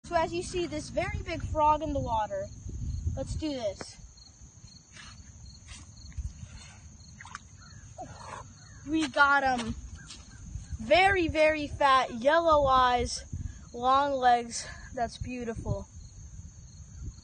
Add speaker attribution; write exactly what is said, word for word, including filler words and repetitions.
Speaker 1: So as you see this very big frog in the water, let's do this. We got him. Very, very fat, yellow eyes, long legs. That's beautiful.